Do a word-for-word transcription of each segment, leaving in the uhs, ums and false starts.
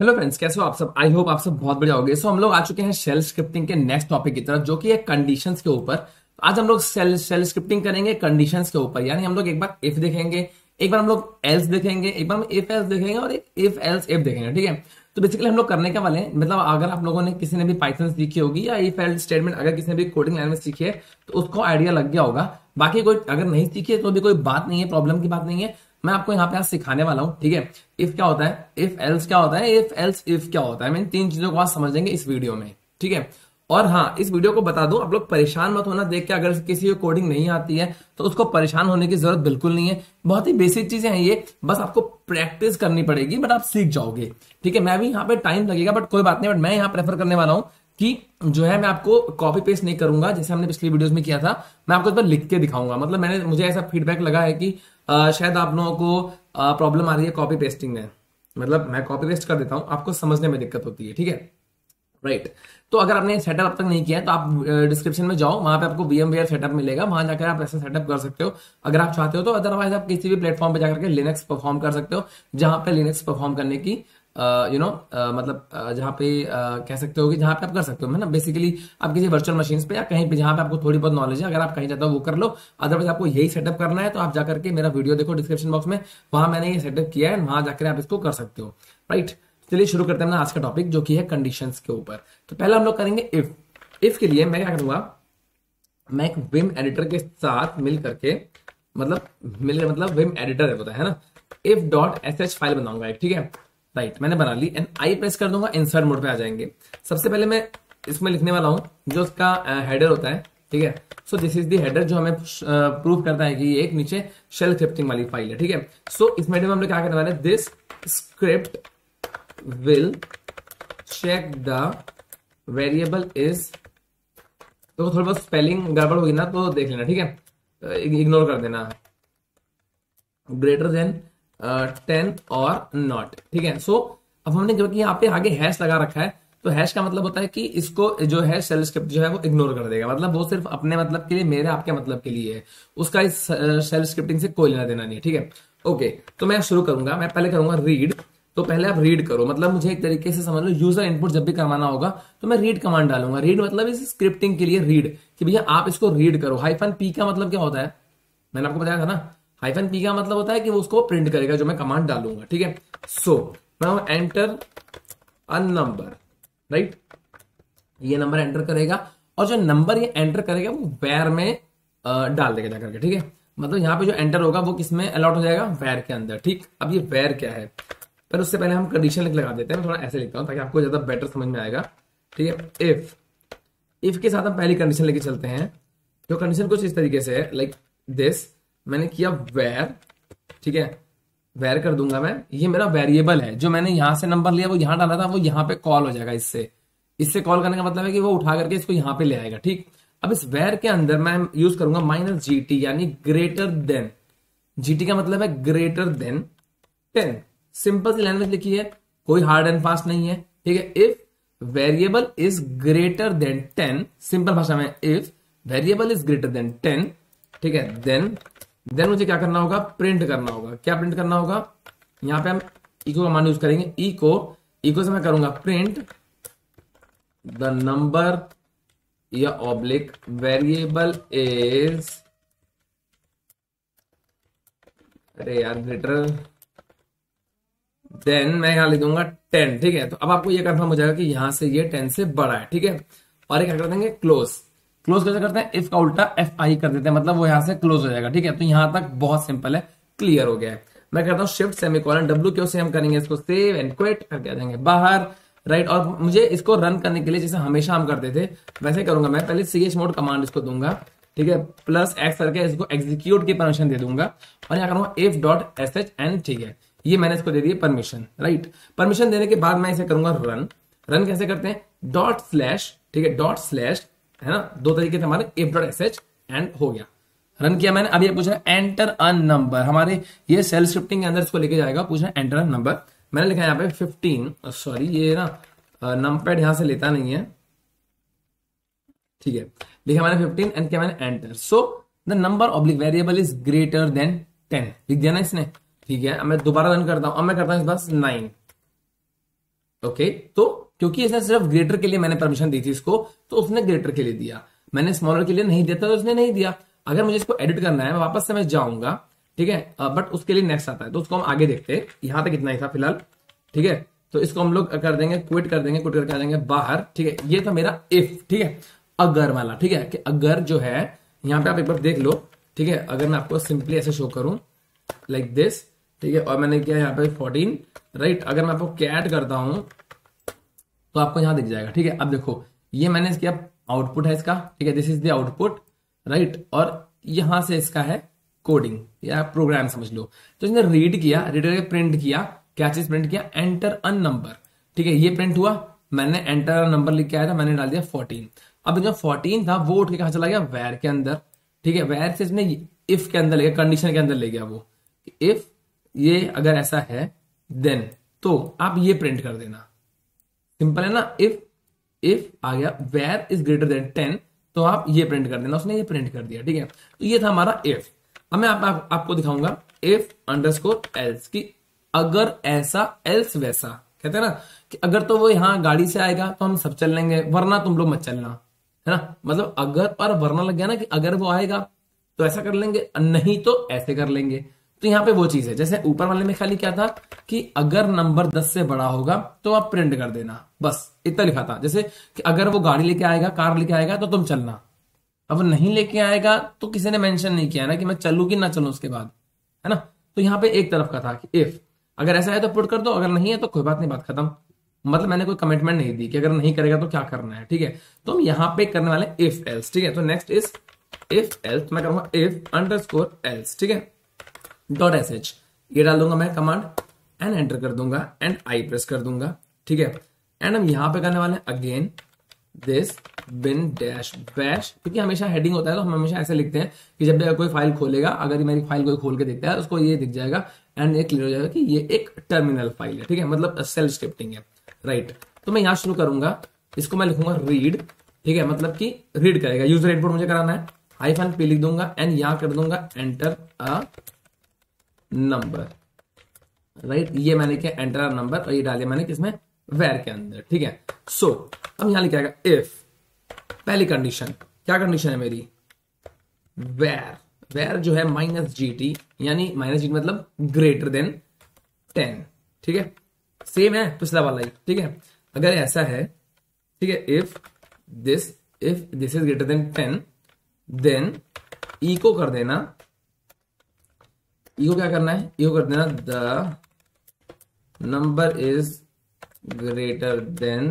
Hello friends, कैसे हो आप सब। आई होप आप सब बहुत बढ़िया होंगे। सो हम लोग आ चुके हैं शेल स्क्रिप्टिंग के नेक्स्ट टॉपिक की तरफ, जो कि है कंडीशंस के ऊपर। आज हम लोग शेल शेल स्क्रिप्टिंग करेंगे कंडीशंस के ऊपर। यानी हम लोग एक बार इफ देखेंगे, एक बार हम लोग एल्स देखेंगे, एक बार हम इफ एल्स देखेंगे और एक इफ एल्स इफ देखेंगे। ठीक है, तो बेसिकली हम लोग करने के वाले हैं, मतलब अगर आप लोगों ने किसी ने भी पाइथन सीखी होगी या इफ एल्स स्टेटमेंट अगर किसी ने भी कोडिंग लैंग्वेज सीखी है तो उसको आइडिया लग गया होगा। बाकी कोई अगर नहीं सीखी है तो भी कोई बात नहीं है, प्रॉब्लम की बात नहीं है। मैं आपको यहाँ पे आज सिखाने वाला हूँ। ठीक है, इफ क्या होता है, इफ एल्स क्या होता है, इफ एल्स इफ क्या होता है। मैं इन तीन चीजों को आज समझ लेंगे इस वीडियो में। ठीक है, और हाँ, इस वीडियो को बता दूं, आप लोग परेशान मत होना देख के। अगर किसी को कोडिंग नहीं आती है तो उसको परेशान होने की जरूरत बिल्कुल नहीं है। बहुत ही बेसिक चीजें हैं ये, बस आपको प्रैक्टिस करनी पड़ेगी, बट आप सीख जाओगे। ठीक है, मैं भी यहाँ पे टाइम लगेगा बट कोई बात नहीं। बट मैं यहाँ प्रेफर करने वाला हूँ कि जो है मैं आपको कॉपी पेस्ट नहीं करूंगा जैसे हमने पिछली वीडियोस में किया था। मैं आपको इस पर लिख के दिखाऊंगा। मतलब मैंने मुझे ऐसा फीडबैक लगा है कि आ, शायद आप लोगों को प्रॉब्लम आ रही है कॉपी पेस्टिंग में। मतलब मैं कॉपी पेस्ट कर देता हूं, आपको समझने में दिक्कत होती है। ठीक है, राइट right. तो अगर आपने सेटअप अब तक नहीं किया है तो आप डिस्क्रिप्शन में जाओ, वहां पे आपको वीएमवेयर सेटअप मिलेगा, वहां जाकर आप ऐसा सेटअप कर सकते हो अगर आप चाहते हो तो। अदरवाइज आप किसी भी प्लेटफॉर्म पे जाकर के लिनक्स परफॉर्म कर सकते हो, जहां पे लिनक्स परफॉर्म करने की यू नो मतलब uh, जहां पे uh, कह सकते हो कि जहां पे आप कर सकते हो। है ना, बेसिकली आप किसी वर्चुअल मशीन पे या कहीं पे जहां पे आपको थोड़ी बहुत नॉलेज है, अगर आप कहीं जाते हो वो कर लो। अदरवाइज आपको यही सेटअप करना है तो आप जाकर के मेरा वीडियो देखो डिस्क्रिप्शन बॉक्स में, वहां मैंने ये सेटअप किया है, वहां जाकर आप इसको कर सकते हो। Right right. चलिए शुरू करते हैं ना आज का टॉपिक, जो कि है कंडीशंस के ऊपर। तो पहले हम लोग करेंगे इफ। इफ के लिए मैं क्या करूंगा, मैं एक विम एडिटर के साथ मिल करके, मतलब मिल मतलब विम एडिटर है, पता है ना, if dot S H file बनाऊंगा एक। ठीक है, राइट, मैंने बना ली एंड आई प्रेस कर दूंगा, इंसर्ट मोड पे आ जाएंगे। सबसे पहले मैं इसमें लिखने वाला हूं जो उसका हेडर होता है। ठीक है, so this is the header जो हमें प्रूव करता है कि ये एक नीचे शेल स्क्रिप्टिंग वाली फाइल है। ठीक है, सो इस वीडियो में हम लोग क्या करने वाले हैं, this script will check the variable is, तो थोड़ी बहुत स्पेलिंग गड़बड़ होगी ना तो देख लेना। ठीक है, इग्नोर कर देना, ग्रेटर देन टेन और नॉट। ठीक है, सो अब हमने जो कि यहाँ पे आगे हैश लगा रखा है, तो हैश का मतलब होता है कि इसको जो है शेल स्क्रिप्ट जो है वो इग्नोर कर देगा। मतलब वो सिर्फ अपने मतलब के लिए, मेरे आपके मतलब के लिए है, उसका इस शेल स्क्रिप्टिंग से कोई लेना देना नहीं है। ठीक है, ओके, तो मैं शुरू करूंगा। मैं पहले करूंगा रीड। तो पहले आप रीड करो, मतलब मुझे एक तरीके से समझ लो, यूजर इनपुट जब भी करवाना होगा तो मैं रीड कमांड डालूंगा। रीड मतलब इस स्क्रिप्टिंग के लिए रीड, कि भैया आप इसको रीड करो। हाइफन पी का मतलब क्या होता है, मैंने आपको बताया था ना, हाइफन पी का मतलब होता है कि वो उसको प्रिंट करेगा जो मैं कमांड डालूंगा। ठीक है, सो मैं एंटर अ नंबर, राइट, ये नंबर एंटर करेगा और जो नंबर ये एंटर करेगा वो वेर में डाल देगा जाकर के। ठीक है, मतलब यहाँ पे जो एंटर होगा वो किसमें अलॉट हो जाएगा, वेर के अंदर। ठीक, अब ये वेर क्या है, पर उससे पहले हम कंडीशन लिख लगा देते हैं। मैं थोड़ा ऐसे लिखता हूं ताकि आपको ज्यादा बेटर समझ में आएगा। ठीक है, इफ इफ के साथ हम पहली कंडीशन लेके चलते हैं। जो कंडीशन कुछ इस तरीके से है, लाइक दिस, मैंने किया वेर। ठीक है, वेर कर दूंगा मैं, ये मेरा वेरिएबल है, जो मैंने यहां से नंबर लिया वो यहां डाला था, वो यहां पे कॉल हो जाएगा। इससे इससे कॉल करने का मतलब है कि वो उठा करके इसको यहां पे ले आएगा। ठीक, अब इस वेर के अंदर मैं यूज करूंगा माइनस जीटी, यानी ग्रेटर देन। जीटी का मतलब है ग्रेटर देन टेन। सिंपल सी लैंग्वेज लिखी है, कोई हार्ड एंड फास्ट नहीं है। ठीक है, if variable is greater than ten, simple भाषा में if variable is greater than ten, ठीक है, देन देन मुझे क्या करना होगा, प्रिंट करना होगा। क्या प्रिंट करना होगा, यहां पे हम इको कमांड यूज करेंगे। इको इको से मैं करूंगा प्रिंट द नंबर या ऑब्लिक वेरिएबल इज, अरे यार ग्रेटर देन, मैं यहां लिख दूंगा टेन। ठीक है, तो अब आपको ये कंफर्म हो जाएगा कि यहां से ये टेन से बड़ा है। ठीक है, और ये क्या कर देंगे, क्लोज। क्लोज कैसे करते हैं, इफ का उल्टा एफ आई कर देते हैं, मतलब वो यहां से क्लोज हो जाएगा। ठीक है, तो यहां तक बहुत सिंपल है, क्लियर हो गया है। मैं करता हूं शिफ्ट सेमीकोलन डब्ल्यू क्यू से हम करेंगे इसको सेव एंड क्विट करके आ जाएंगे बाहर। राइट, और मुझे इसको रन करने के लिए जैसे हमेशा हम करते थे वैसे करूंगा मैं, पहले सी एच मोड कमांड इसको दूंगा। ठीक है, प्लस एक्स करके इसको एग्जीक्यूट की परमिशन दे दूंगा और यहाँ करूंगा if dot S H N. ठीक है, ये मैंने इसको दे दिया परमिशन। राइट, परमिशन देने के बाद मैं इसे करूंगा रन। रन कैसे करते हैं, डॉट स्लैश, ठीक है, डॉट स्लैश, है ना, दो तरीके से हमारे if dot S H end हो गया। रन किया मैंने। अब ये पूछ रहा है एंटर अ नंबर, हमारे ये शेल स्क्रिप्टिंग के अंदर इसको लेके जाएगा। पूछ रहा है एंटर अ नंबर, मैंने लिखा है यहाँ पे फिफ्टीन। सॉरी, ये ना नंपैड यहां से लेता नहीं है। ठीक है, लिखा मैंने फिफ्टीन एंड क्या मैंने enter. So the number oblique variable is greater than ten, लिख दिया ना इसने। ठीक है, अब मैं दोबारा रन करता हूं। अब मैं करता हूं इस बार नाइन। ओके, तो क्योंकि इसने सिर्फ ग्रेटर के लिए मैंने परमिशन दी थी इसको, तो उसने ग्रेटर के लिए दिया, मैंने स्मॉलर के लिए नहीं दिया था तो उसने नहीं दिया। अगर मुझे इसको एडिट करना है मैं वापस से मैं जाऊंगा, ठीक है, बट उसके लिए नेक्स्ट आता है, तो उसको हम आगे देखते हैं। यहां तक इतना ही था फिलहाल, ठीक है। तो इसको हम लोग कर देंगे, क्विट कर देंगे, क्विट करके आ जाएंगे बाहर, ठीक है। ये था मेरा इफ, ठीक है, अगर वाला, ठीक है, कि अगर जो है यहां पे आप एक बार देख लो, ठीक है। अगर मैं आपको सिंपली ऐसे शो करूं लाइक दिस, ठीक है, और मैंने किया यहाँ पे फोर्टीन, राइट। अगर मैं आपको कैट करता हूं तो आपको यहां दिख जाएगा, ठीक है। अब देखो ये मैंने किया, आउटपुट है इसका, ठीक है, this is the output, right. और यहां से इसका है कोडिंग या प्रोग्राम समझ लो। तो इसने रीड किया, रीड करके प्रिंट किया, क्या चीज प्रिंट किया, एंटर अ नंबर, ठीक है। ये प्रिंट हुआ, मैंने एंटर नंबर लिख के आया था, मैंने डाल दिया फोर्टीन। अब जो फोर्टीन था वो उठ के कहां चला गया, वेर के अंदर, ठीक है। वेर से इसने इफ के अंदर ले गया, कंडीशन के अंदर ले गया वो, इफ ये अगर ऐसा है देन, तो आप ये प्रिंट कर देना, सिंपल है ना। इफ इफ आ गया var is greater than ten, तो आप ये प्रिंट कर देना, उसने ये प्रिंट कर दिया, ठीक है। तो ये था हमारा इफ। अब मैं आप, आप, आपको दिखाऊंगा इफ अंडरस्कोर एल्स की, अगर ऐसा एल्स वैसा, कहते हैं ना कि अगर तो वो यहां गाड़ी से आएगा तो हम सब चल लेंगे, वरना तुम लोग मत चलना, है ना। मतलब अगर और वरना लग गया ना, कि अगर वो आएगा तो ऐसा कर लेंगे, नहीं तो ऐसे कर लेंगे। तो यहाँ पे वो चीज है, जैसे ऊपर वाले में खाली क्या था कि अगर नंबर दस से बड़ा होगा तो आप प्रिंट कर देना, बस इतना लिखा था। जैसे कि अगर वो गाड़ी लेके आएगा, कार लेके आएगा तो तुम चलना, अब नहीं लेके आएगा तो किसी ने मेंशन नहीं किया ना कि मैं चलूं कि ना चलूं उसके बाद, है ना। तो यहाँ पे एक तरफ का था कि इफ अगर ऐसा है तो पुट कर दो, अगर नहीं है तो कोई बात नहीं, बात खत्म। मतलब मैंने कोई कमिटमेंट नहीं दी कि अगर नहीं करेगा तो क्या करना है, ठीक है। तो हम यहाँ पे करने वाले इफ एल्स, ठीक है। तो नेक्स्ट इज इफ एल्स, मैं करूंगा इफ अंडरस्कोर एल्स, ठीक है, डॉट एस एच, ये डाल दूंगा मैं कमांड, एंड एंटर कर दूंगा, एंड आई प्रेस कर दूंगा, ठीक है। एंड हम यहां पे करने वाले हैं again this bin dash bash, क्योंकि हमेशा हेडिंग होता है तो हम हमेशा ऐसे लिखते हैं कि जब भी कोई फाइल खोलेगा, अगर मेरी फाइल कोई खोल के देखता है उसको ये दिख जाएगा एंड ये क्लियर हो जाएगा कि ये एक टर्मिनल फाइल है, ठीक है, मतलब सेल स्क्रिप्टिंग है, राइट। तो मैं यहां शुरू करूंगा, इसको मैं लिखूंगा रीड, ठीक है, मतलब कि रीड करेगा, यूजर इनपुट मुझे कराना है, हाइफन पी लिख दूंगा एंड यहां कर दूंगा एंटर अ नंबर, राइट। ये मैंने क्या एंटर अ नंबर, और ये डालिए मैंने किसमें, वेर के अंदर, ठीक है। सो so, अब यहां लिखा आएगा इफ, पहली कंडीशन क्या कंडीशन है मेरी, वेर, वेर जो है माइनस जी टी, यानी माइनस जी मतलब ग्रेटर देन टेन, ठीक है, सेम है पिछला वाला ही, ठीक है। अगर ऐसा है, ठीक है, if this if this is greater than ten then echo कर देना, इको क्या करना है, इको कर देना the number is greater than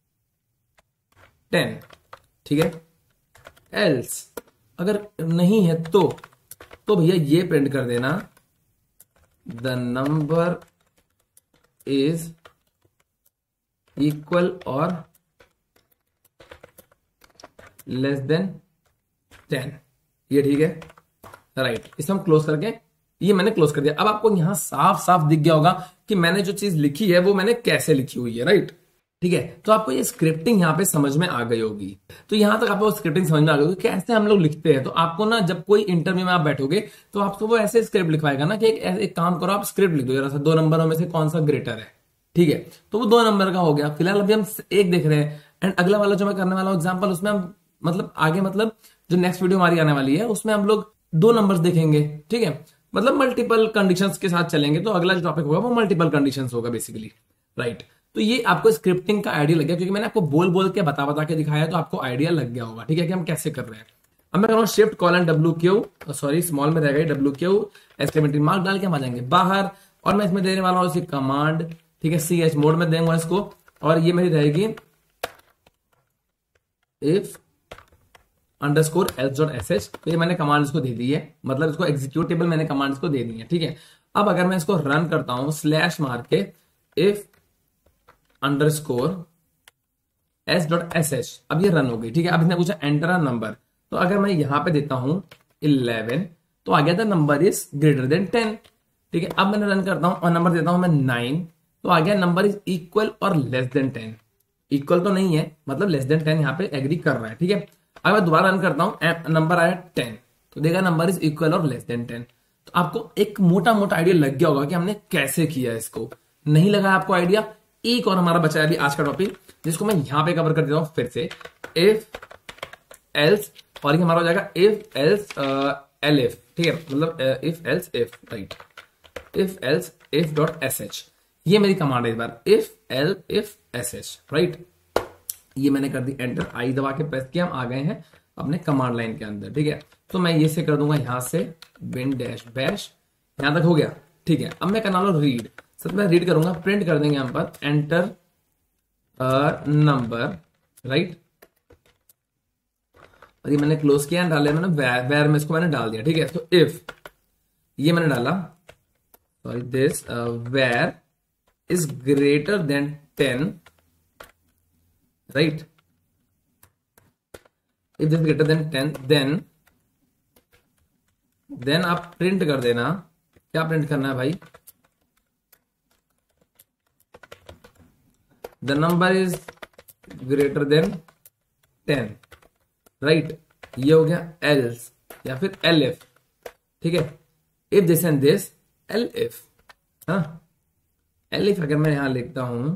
ten, ठीक है। एल्स अगर नहीं है तो तो भैया ये प्रिंट कर देना द नंबर इज इक्वल और लेस देन टेन, ये ठीक है, राइट। इसे हम क्लोज करके, ये मैंने क्लोज कर दिया। अब आपको यहां साफ साफ दिख गया होगा कि मैंने जो चीज लिखी है वो मैंने कैसे लिखी हुई है, राइट, ठीक है। तो आपको ये स्क्रिप्टिंग यहाँ पे समझ में आ गई होगी। तो यहां तक आपको स्क्रिप्टिंग समझ में आ गई होगी कैसे हम लोग लिखते हैं। तो आपको ना जब कोई इंटरव्यू में आप बैठोगे तो आपको वो ऐसे स्क्रिप्ट लिखवाएगा ना कि एक, एक काम करो, आप स्क्रिप्ट लिख दो जरा सा, दो नंबरों में से कौन सा ग्रेटर है, ठीक है। तो वो दो नंबर का हो गया, फिलहाल अभी हम एक देख रहे हैं, एंड अगला वाला जो मैं करने वाला हूं एग्जाम्पल, उसमें हम मतलब आगे मतलब जो नेक्स्ट वीडियो हमारी आने वाली है उसमें हम लोग दो नंबर्स देखेंगे, ठीक है, मतलब मल्टीपल कंडीशंस के साथ चलेंगे। तो अगला जो टॉपिक होगा वो मल्टीपल कंडीशंस होगा बेसिकली, राइट। तो ये आपको स्क्रिप्टिंग का आइडिया लग गया, क्योंकि मैंने आपको बोल बोल के बता बता के दिखाया, तो आपको आइडिया लग गया होगा, ठीक है, कि हम कैसे कर रहे हैं। अब मैं करूँ shift colon W Q, sorry small में रहेगा डब्ल्यू क्यू, एक्सक्लेमेटरी मार्क डाल के हम आ जाएंगे बाहर, और मैं इसमें देने वाला हूँ इसी कमांड, ठीक है, सी एच मोड में देंगे इसको, और ये मेरी रहेगी if underscore S dot S H. तो ये मैंने कमांड इसको दे दी है, मतलब इसको एग्जीक्यूटेबल मैंने कमांड इसको दे दी है, ठीक है। अब अगर मैं इसको रन करता हूं स्लैश मार के if underscore S dot S H, अब ये रन हो गई, ठीक है। अब इसने पूछा एंटर अ नंबर, तो अगर मैं यहां पे देता हूं इलेवन, तो आ गया था number is greater than ten, ठीक है। अब मैंने रन करता हूं और नंबर देता हूं मैं नाइन, तो आ गया नंबर इज इक्वल और लेस देन टेन, इक्वल तो नहीं है, मतलब लेस देन टेन यहाँ पे एग्री कर रहा है, ठीक है। अगर मैं दोबारा रन करता हूं, नंबर आया टेन, तो देखा नंबर इज इक्वल और लेस देन टेन। तो आपको एक मोटा मोटा आइडिया लग गया होगा कि हमने कैसे किया इसको। नहीं लगा आपको आइडिया, एक और हमारा बचा है अभी आज का टॉपिक, जिसको मैं यहां पे कवर कर देता हूं फिर से। इफ एल्स, और ये हमारा हो जाएगा इफ एल्स एल इफ, ठीक है, मतलब if else if, right, if else if dot S H, ये मेरी कमांड है इस बार, if L if S H, right. ये मैंने कर दी एंटर, आई दबा के प्रेस किया, हम आ गए हैं अपने कमांड लाइन के अंदर, ठीक है। तो मैं ये से कर दूंगा यहां से बिन डैश बैश, यहां तक हो गया, ठीक है। अब मैं करना लो रीड, सबसे पहले रीड करूंगा, प्रिंट कर देंगे हम पर एंटर नंबर, राइट। और ये मैंने क्लोज किया, डाले मैंने वेर में, इसको मैंने डाल दिया, ठीक है। तो इफ ये मैंने डाला, sorry this var is greater than ten, right, if this greater than ten, then then आप प्रिंट कर देना, क्या प्रिंट करना है भाई, the number is greater than ten, right. ये हो गया एल्स या फिर एल इफ, ठीक है। If this and this L if, हाँ, एल इफ अगर मैं यहां लिखता हूं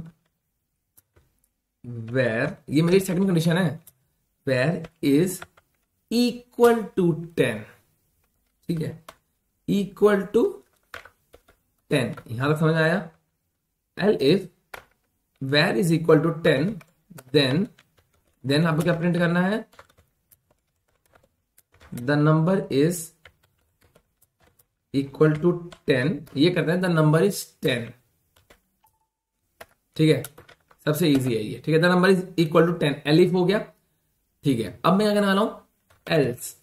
वेर, ये मेरी सेकंड कंडीशन है, var is equal to ten, ठीक है, इक्वल टू टेन, यहां तक समझ आया। L if var is equal to ten, then then आपको क्या प्रिंट करना है, the number is equal to ten, ये करते हैं द नंबर इज टेन, ठीक है, सबसे इजी है ये, ठीक है। The number is equal to ten, elif हो गया, ठीक है। अब मैं क्या करने वाला हूं, एल्स,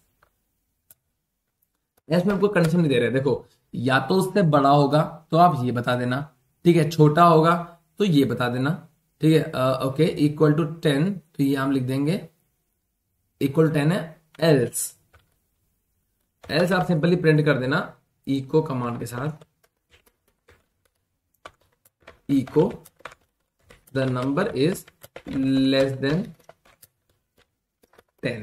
एल्स में आपको कंडीशन नहीं दे रहे, देखो, या तो उससे बड़ा होगा तो आप ये बता देना, ठीक है, छोटा होगा तो ये बता देना, ठीक है। ओके, इक्वल टू टेन, तो ये हम लिख देंगे इक्वल टू टेन है, एल्स एल्स आप सिंपली प्रिंट कर देना इको कमांड के साथ, echo the number is less than ten,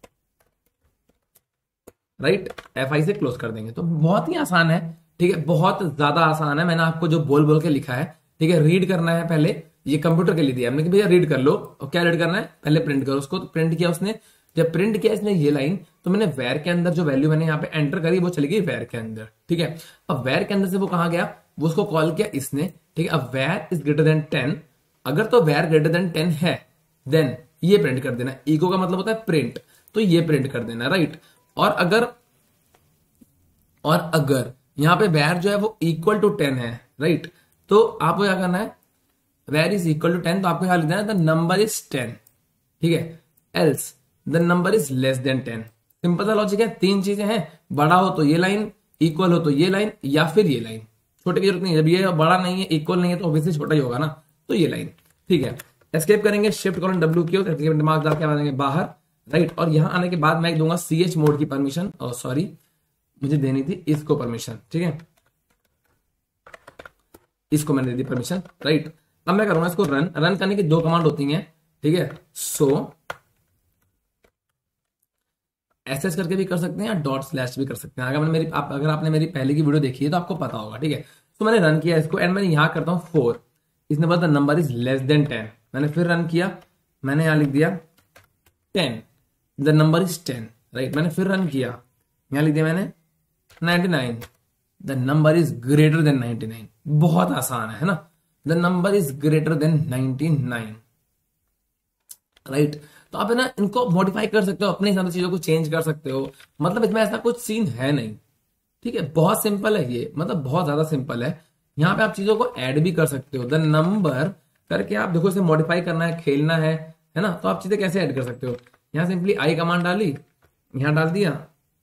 right, F I से क्लोज कर देंगे। तो बहुत ही आसान है, ठीक है, बहुत ज्यादा आसान है। मैंने आपको जो बोल बोल के लिखा है, ठीक है, रीड करना है पहले, ये कंप्यूटर के लिए दिया हमने कि भैया रीड कर लो, और क्या रीड करना है, पहले प्रिंट करो उसको। तो प्रिंट किया उसने, जब प्रिंट किया इसने ये लाइन, तो मैंने वेर के अंदर जो वैल्यू मैंने यहाँ पे एंटर करी वो चली गई वेर के अंदर, ठीक है। अब वेर के अंदर से वो कहाँ गया, वो उसको कॉल किया इसने, ठीक है। अब var is greater than ten, अगर तो वेर ग्रेटर देन टेन है, देन ये प्रिंट कर देना, इको का मतलब होता है प्रिंट, तो ये प्रिंट कर देना, राइट। और अगर और अगर यहां पे वेर जो है वो इक्वल टू टेन है, राइट, तो आपको क्या करना है, var is equal to ten, तो आपको क्या लिखना है, द नंबर इज टेन, ठीक है। Else the number is less than ten, simple सा लॉजिक है। तीन चीजें हैं, बड़ा हो तो ये लाइन, इक्वल हो तो ये लाइन, या फिर ये लाइन। छोटे की जरूरत नहीं है, जब ये बड़ा नहीं है, इक्वल नहीं है, तो ऑब्वियसली छोटा ही होगा ना, तो ये लाइन, ठीक है। एस्केप करेंगे, शिफ्ट कॉलन डब्ल्यू की, दिमाग डाल के आ जाएंगे बाहर, राइट। और यहां आने के बाद मैं दूंगा सी एच मोड की परमिशन, और सॉरी मुझे देनी थी इसको परमिशन, ठीक है, इसको मैंने दे दी परमिशन, राइट। अब मैं करूंगा इसको रन, रन करने की दो कमांड होती हैं, ठीक है। सो एसएस करके भी कर सकते हैं या डॉट स्लैश भी कर सकते हैं, अगर मैंने मेरी आप, अगर आपने मेरी पहले की वीडियो देखी है तो आपको पता होगा, ठीक है। तो मैंने रन किया इसको, एंड मैंने यहां करता हूं फोर, इसने बोला the number is less than ten, मैंने फिर रन किया, मैंने यहां लिख दिया ten, the number is ten, right. मैंने फिर रन किया, यहां लिख दिया मैंने ninety nine, the number is greater than ninety nine, बहुत आसान है ना, the number is greater than ninety nine, right. तो आप है ना इनको मॉडिफाई कर सकते हो, अपने हिसाब से चीजों को चेंज कर सकते हो, मतलब इसमें ऐसा कुछ सीन है नहीं, ठीक है, बहुत सिंपल है ये, मतलब बहुत ज्यादा सिंपल है। यहाँ पे आप चीजों को ऐड भी कर सकते हो, द नंबर करके आप देखो, इसे मॉडिफाई करना है, खेलना है है ना, तो आप चीजें कैसे ऐड कर सकते हो, यहाँ सिंपली आई कमांड डाली, यहां डाल दिया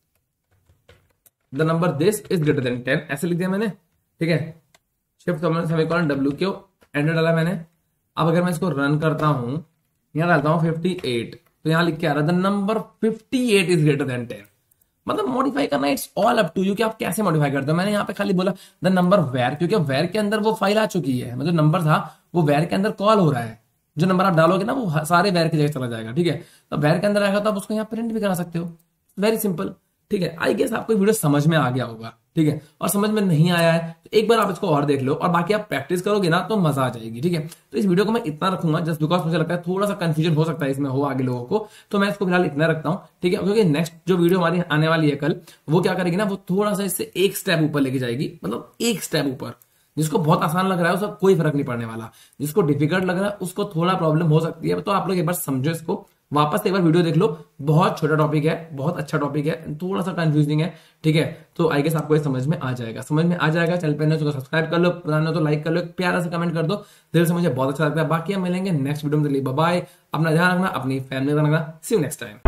the number this is greater than ten, ऐसे लिख दिया मैंने, ठीक है। Shift semicolon W Q, enter डाला मैंने। अब अगर मैं इसको रन करता हूं, यहां डालता हूं फिफ्टी एट, तो यहां लिख के आ रहा है the number fifty eight is greater than ten. मतलब मॉडिफाई करना it's all up to you कि आप कैसे मॉडिफाई करते हो। मैंने यहाँ पे खाली बोला द नंबर वेर, क्योंकि वेर के अंदर वो फाइल आ चुकी है, मतलब नंबर था वो वेर के अंदर कॉल हो रहा है, जो नंबर आप डालोगे ना वो सारे वेर की जगह चला जाएगा, ठीक है। तो वेर के अंदर आएगा तो आप उसको यहाँ प्रिंट भी करा सकते हो, वेरी सिंपल, ठीक है। आई गेस आपको वीडियो समझ में आ गया होगा, ठीक है, और समझ में नहीं आया है तो एक बार आप इसको और देख लो, और बाकी आप प्रैक्टिस करोगे ना तो मजा आ जाएगी। ठीक है, तो इस वीडियो को मैं इतना रखूंगा जस्ट बिकॉज मुझे लगता है थोड़ा सा कंफ्यूजन हो सकता है इसमें हो आगे लोगों को, तो मैं इसको फिलहाल इतना रखता हूं। ठीक है, क्योंकि नेक्स्ट जो वीडियो हमारी आने वाली है कल, वो क्या करेगी ना, वो थोड़ा सा इससे एक स्टेप ऊपर लेके जाएगी, मतलब एक स्टेप ऊपर। जिसको बहुत आसान लग रहा है उसका कोई फर्क नहीं पड़ने वाला, जिसको डिफिकल्ट लग रहा है उसको थोड़ा प्रॉब्लम हो सकती है। तो आप लोग एक बार समझो इसको, वापस से एक बार वीडियो देख लो, बहुत छोटा टॉपिक है, बहुत अच्छा टॉपिक है, थोड़ा सा कंफ्यूजिंग है। ठीक है, तो आई गेस आपको ये समझ में आ जाएगा, समझ में आ जाएगा। चैनल पे नए तो सब्सक्राइब कर लो, पुराने तो लाइक कर लो, एक प्यारा सा कमेंट कर दो, दिल से मुझे बहुत अच्छा लगता है। बाकी हम मिलेंगे नेक्स्ट वीडियो में, बाय बाय, अपना ध्यान रखना, अपनी फैमिली का रखना, सी यू नेक्स्ट टाइम।